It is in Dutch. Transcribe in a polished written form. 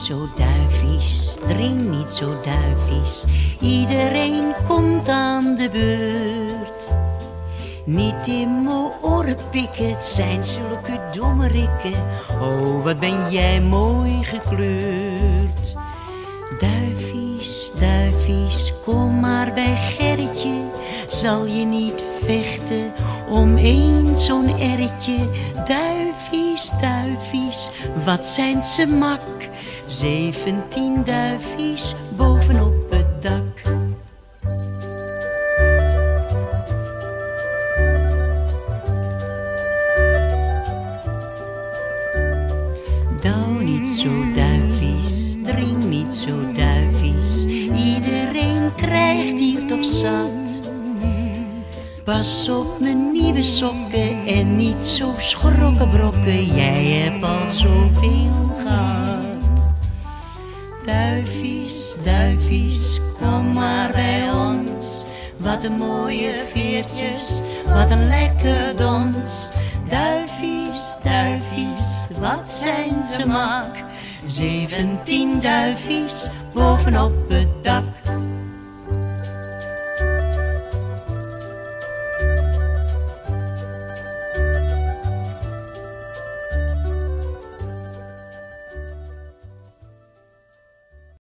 zo duifies, drink niet zo duifies. Iedereen komt aan de beurt. Niet in mijn oren pikken, het zijn zulke domme rikken. Oh, wat ben jij mooi gekleurd. Duifies, duifies, kom maar bij Gerritje. Zal je niet vechten om eens zo'n erretje? Duifies, duifies, wat zijn ze mak. 17 duifies bovenop het dak. Douw niet zo duifies, drink niet zo duifies. Iedereen krijgt hier toch zat. Pas op mijn nieuwe sokken en niet zo schrokken brokken. Jij hebt al zoveel gehad. Duifies, duifies, kom maar bij ons. Wat een mooie veertjes, wat een lekker dons. Duifies, duifies, wat zijn ze mak. 17 duifies bovenop het dak.